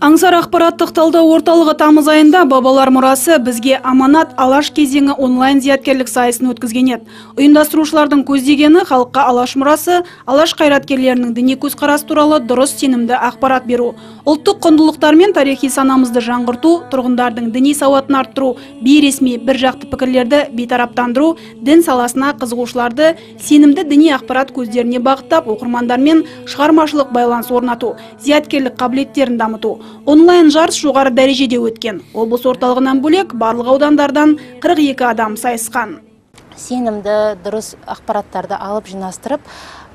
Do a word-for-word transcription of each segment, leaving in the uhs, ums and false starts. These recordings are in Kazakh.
Аңсар ақпараттық талдау орталығы тамыз айында бабалар мұрасы бізге аманат алаш кезеңі онлайн зияткерлік сайысын өткізген еді. Ұйымдастырушылардың көздегені халыққа алаш мұрасы, алаш қайраткерлерінің діни көзқарас туралы дұрыс сенімді ақпарат беру. Ұлттық құндылықтар мен тарихи санамызды жаңғырту, тұрғындардың діни сауатын арттыру, бейресми бір жақты пікірлерді бейтараптандыру, дін саласына қызығушыларды сенімді діни ақпарат көздеріне бағыттап, оқырмандармен шығармашылық байланыс орнату, зияткерлік қабілеттерін дамыту. Онлайн жарыс жоғары дәрежеде өткен. Облыс орталығынан бөлек барлық аудандардан қырық екі адам сайысқан. Сенімді, дұрыс ақпараттарды алып жинастырып,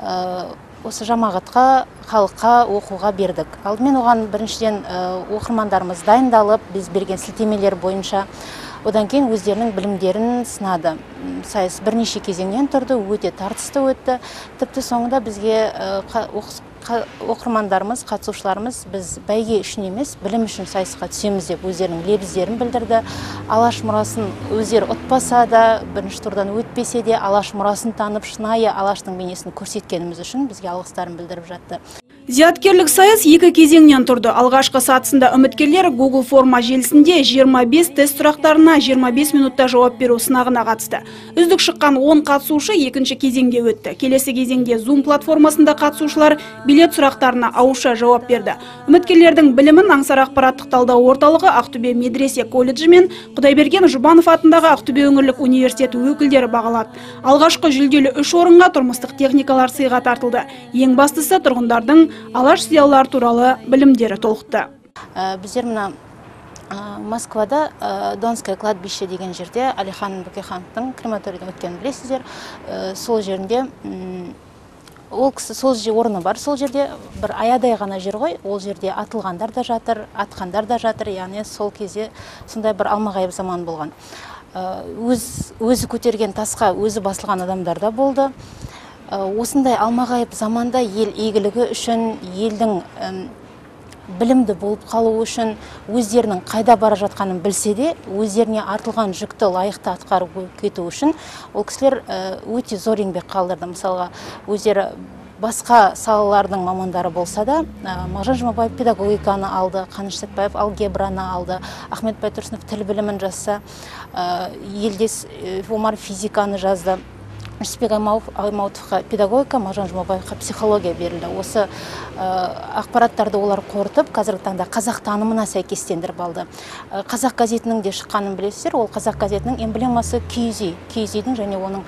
осы жамағатқа, халыққа оқуға бердік. Алдымен оған біріншіден оқырмандарымыз дайындалып, біз берген сілтемелер бойынша, одан кейін өздерінің білімдерін сынады. Сайыс бірнеше кезеңнен тұрды, өте тартысты өтті. Тіпті соңында бізге оқырмандарымыз, қатысушыларымыз біз бәйге үшін емес, білім үшін сайысқа түсеміз деп өздерінің лебіздерін білдірді. Алаш мұрасын өздері ұтпаса да, бірінші турдан өтпесе де, алаш мұрасын танып, шынайы алаштың бейнесін көрсеткеніміз үшін бізге алғыстарын білдіріп жатты. Зияткерлік сайыс екі кезеңнен тұрды. Алғашқы сатысында үміткерлер Google форма желісінде жиырма бес тест сұрақтарына жиырма бес минутта жауап беру сынағына қатысты. Үздік шыққан он қатысушы екінші кезеңге өтті. Келесі кезеңде Zoom платформасында қатысушылар билет сұрақтарына ауызша жауап берді. Үміткерлердің білімін Аңсар ақпараттық талдау орталығы, Ақтөбе медресе колледжі мен Құдайберген Жұбанов атындағы Ақтөбе өңірлік университеті өкілдері бағалады. Алғашқы жүлделі үш орынға тұрмыстық техникалар сыйға тартылды. Ең бастысы тұрғындардың алаш зиялылар туралы білімдері толықты. Біздер мына Москвада Донское кладбище деген жерде Әлихан Бөкейхановтың крематорийден өткенін білесіздер. Сол жерінде ол кісі сол же орны бар, сол жерде бір аядай ғана жер ғой, ол жерде атылғандар да жатыр, атқандар да жатыр, яғни сол кезде сондай бір алмағайып заман болған. Өз, өзі көтерген тасқа өзі басылған адамдар да болды. Осындай алмағайып заманда ел игілігі үшін, елдің білімді болып қалу үшін, өздерінің қайда бара жатқанын білсе де, өздеріне артылған жүкті лайықты атқарып кету үшін, ол кісілер өте зор еңбек қалдырды. Мысалға, өздері басқа салалардың мамандары болса да, Мағжан Жұмабаев педагогиканы алды, Қаныш Сәтбаев алгебраны алды, Ахмет Байтұрсынов тіл білімін жазса, Елдес Омар физиканы жазды. Жүсіпбек Аймауытовқа педагогика, Мағжан Жұмабаевқа психология берілді. Осы ақпараттарды олар қорытып, қазіргі таңда қазақ танымына сәйкестендіріп алды. Қазақ газетінің де шыққанын білесіздер, ол қазақ газетінің эмблемасы киіз үй. Киіз үйдің және оның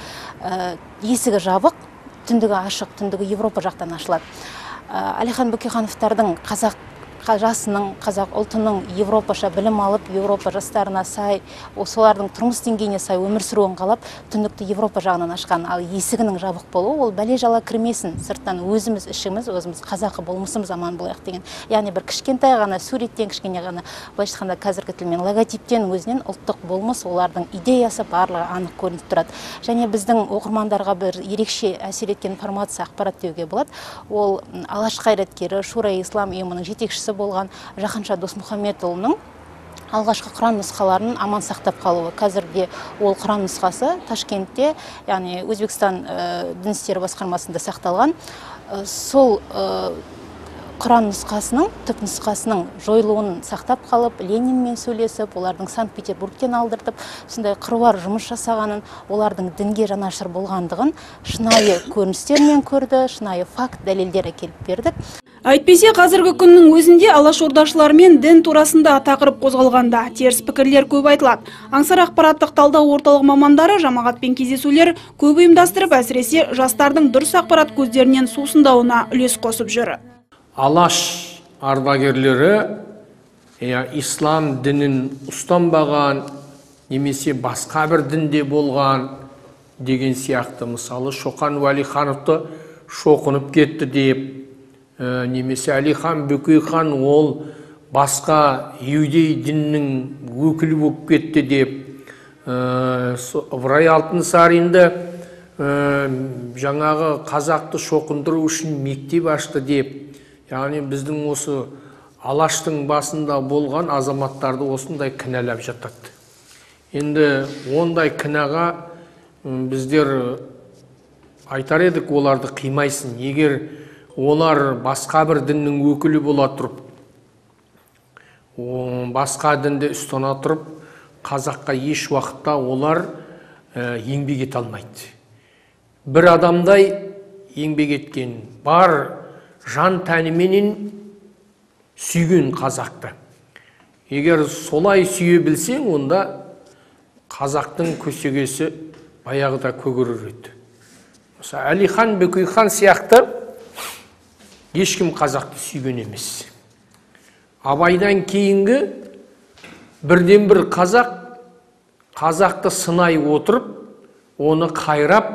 есігі жабық, түндігі ашық, түндігі Европа жақтан ашылады. Әлихан Бөкейхановтардың қазақ жасының, қазақ ұлтының Европаша білім алып, Европа жастарына сай, солардың тұрмыс деңгейіне сай өмір сүруін қалап, түндікті Европа жағынан ашқан, ал есігінің жабық болуы, ол бәле жала кірмесін, сырттан өзіміз ішіміз, өзіміз қазақы болмысымыз аман болайық деген. Яғни бір кішкентай ғана суреттен, кішкене ғана, былайша айтқанда қазіргі тілмен логотиптен өзінен ұлттық болмыс, олардың идеясы барлығы анық көрініп тұрады. Және біздің оқырмандарға бір ерекше әсер еткен информация, ақпарат деуге болады. Ол алаш қайраткері, Шура-и-Ислам ұйымының жетекшісі болған Жаһанша Досмұхамедұлының алғашқы Құран нұсқаларын аман сақтап қалуы. Қазірде ол Құран нұсқасы Ташкентте, яғни Өзбекстан дін істері басқармасында сақталған. Сол Құран нұсқасының, түп нұсқасының жойылуын сақтап қалып, Ленинмен сөйлесіп, олардың Санкт-Петербургтен алдыртып, сондай қыруар жұмыс жасағанын, олардың дінге жанашыр болғандығын шынайы көріністермен көрді, шынайы факт, дәлелдер әкеліп бердік. Әйтпесе қазіргі күннің өзінде алашордашылар мен дін турасында тақырып қозғалғанда теріс пікірлер көп айтылады. Аңсар ақпараттық талдау орталық мамандары жамағатпен кездесулер көп ұйымдастырып, әсіресе жастардың дұрыс ақпарат көздерінен сусындауына үлес қосып жүр. Алаш ардагерлері ислам дінін ұстанбаған, немесе басқа бір дінде болған деген сияқты, мысалы Шоқан Уәлихановты шоқынып кетті деп, немесе Әлихан Бөкейхан ол басқа иудей діннің өкілі болып кетті деп, Ыбырай Алтынсаринді жаңағы қазақты шоқындыру үшін мектеп ашты деп, яғни біздің осы алаштың басында болған азаматтарды осындай кінәлап жатады. Енді ондай кінәға біздер айтар едік, оларды қимайсын. Егер олар басқа бір діннің өкілі бола тұрып, басқа дінді ұстана тұрып, қазаққа еш уақытта олар еңбек ете алмайды. Бір адамдай еңбек еткен, бар жан тәніменен сүйген қазақты. Егер солай сүйе білсең, онда қазақтың көсегесі баяғыда көгерер еді. Мысалы, Әлихан Бөкейхан сияқты ешкім қазақты сүйген емес. Абайдан кейінгі бірден бір қазақ, қазақты сынай отырып, оны қайрап,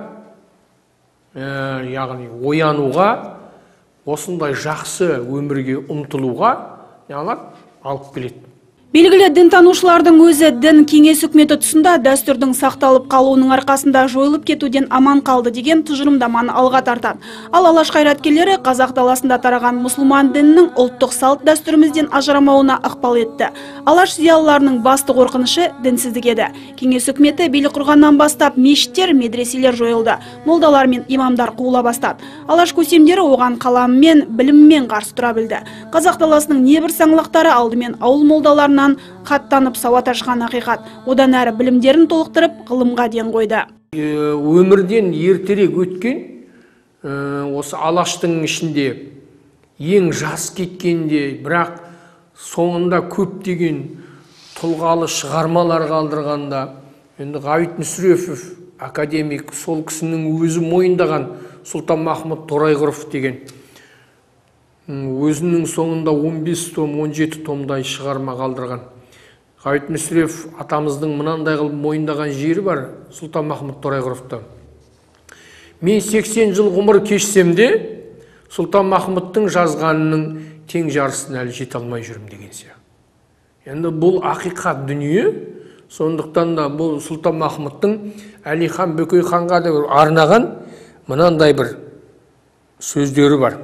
яғни оянуға, осындай жақсы өмірге ұмтылуға алып келеді. Белгілі дінтанушылардың өзі дін кеңес үкіметі тұсында дәстүрдің сақталып қалуының арқасында жойылып кетуден аман қалды деген тұжырымдаманы алға тартады. Ал алаш қайраткерлері қазақ даласында тараған мұсылман дінінің ұлттық салт дәстүрімізден ажырамауына ықпал етті. Алаш зиялыларының басты қорқынышы дінсіздік еді. Кеңес үкіметі билік құрғаннан бастап мешіттер, медреселер жойылды, молдалар мен имамдар қуыла бастады. Алаш көсемдері оған қаламмен, біліммен қарсы тұра білді. Қазақ даласының небір саңлақтары алдымен ауыл молдаларына қаттанып сауат ашқан ақиқат, одан әрі білімдерін толықтырып, ғылымға ден қойды. Өмірден ертерек өткен, осы алаштың ішінде ең жас кеткенде, бірақ соңында көптеген тұлғалы шығармалар қалдырғанда, енді Ғабит Мүсірепов академик, сол кісінің өзі мойындаған Сұлтанмахмұт Торайғыров деген, өзінің соңында он бес том, он жеті томдай шығарма қалдырған. Ғабит Мүсірепов атамыздың мынандай қылып мойындаған жері бар, Сұлтанмахмұт Торайғыровта. Мен сексен жыл ғұмыр кешсем де, Сұлтанмахмұттың жазғанының тең жарысын әлі жете алмай жүрмін деген сияқты. Енді бұл ақиқат дүние, сондықтан да бұл Сұлтанмахмұттың Әлихан Бөкейханға да арнаған мынандай бір сөздері бар.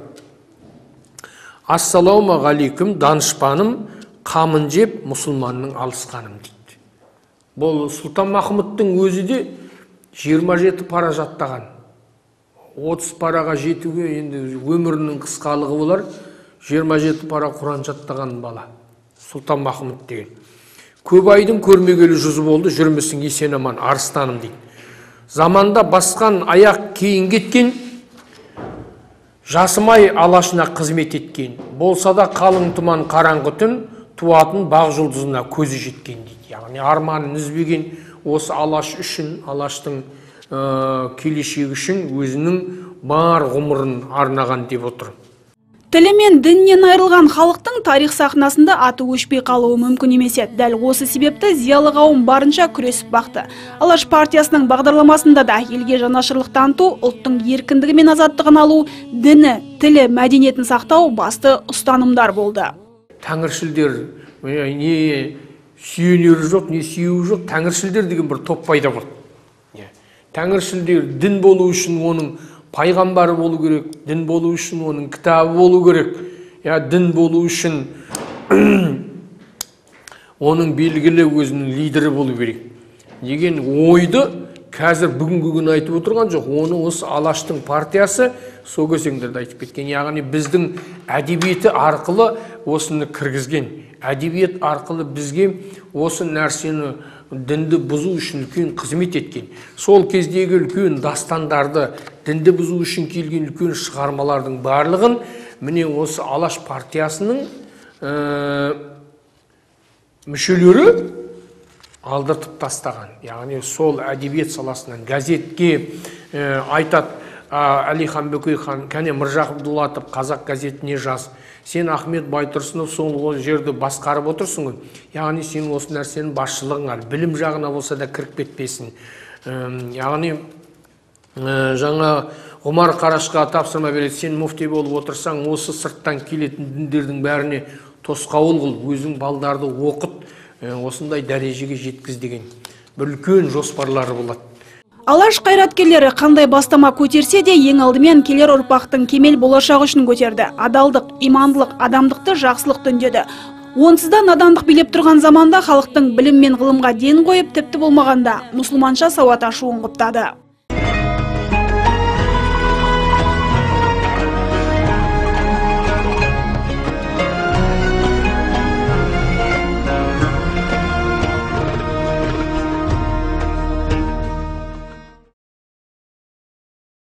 Ассалаумағалейкум, данышпаным, қамын жеп, мұсылманның алысқаным дейді. Бұл Сұлтанмахмұттың өзі де жиырма жеті пара жаттаған. отыз параға жетуге енді өмірінің қысқалығы болар, жиырма жеті пара Құран жаттаған бала. Сұлтанмахмұт деген. Көп айдың көрмегелі жүзі болды, жүрмісің есен аман, арыстаным дейді. Заманда басқан аяқ кейін кеткен, жасымай алашына қызмет еткен, болса да қалың тұман қараңғы түн, туатын бақ жұлдызына көзі жеткен дейді. Яғни арманын үзбеген осы алаш үшін, алаштың келешегі үшін өзінің бар ғұмырын арнаған деп отыр. Тілі мен діннен айырылған халықтың тарих сахнасында аты өшпей қалуы мүмкін емес еді. Дәл осы себепті зиялы қауым барынша күресіп бақты. Алаш партиясының бағдарламасында да елге жанашырлық таныту, ұлттың еркіндігі мен азаттығын алу, діні, тілі, мәдениетін сақтау басты ұстанымдар болды. Тәңіршілдер не сүйенері жоқ, не сүйеуі жоқ, тәңіршілдер деген бір топ пайда болды. Тәңіршілдер дін болу үшін оның пайғамбары болу керек, дін болу үшін оның кітабы болу керек, я дін болу үшін оның белгілі өзінің лидері болу керек деген ойды қазір бүгінгі күні айтып отырған жоқ. Оны осы алаштың партиясы сол кезеңдерде айтып кеткен. Яғни біздің әдебиеті арқылы осыны кіргізген. Әдебиет арқылы бізге осы нәрсені дінді бұзу үшін үлкен қызмет еткен. Сол кездегі үлкен дастандарды, дінді бұзу үшін келген үлкен шығармалардың барлығын міне осы алаш партиясының мүшелері алдыртып тастаған. Яғни сол әдебиет саласынан газетке айтады, Әлихан Бөкейхан, кәне Міржақып Дулатов қазақ газетіне жаз. Сен Ахмет Байтұрсынов сол жерді басқарып отырсың ғой. Яғни сен осы нәрсенің басшылығың ал, білім жағына болса да кіріп кетпесін. Яғни жаңа Ғұмар Қарашқа тапсырма береді, сен муфти болып отырсаң, осы сырттан келетін діндердің бәріне тосқауыл қыл, өзің балдарды оқыт, осындай дәрежеге жеткіз деген бір үлкен жоспарлары болады. Алаш қайраткерлері қандай бастама көтерсе де ең алдымен келер ұрпақтың кемел болашағы үшін көтерді. Адалдық, имандылық, адамдықты, жақсылықты үндеді. Онсызда надандық билеп тұрған заманда халықтың білім мен ғылымға ден қойып, тіпті болмағанда мұсылманша сауат ашуын құптады.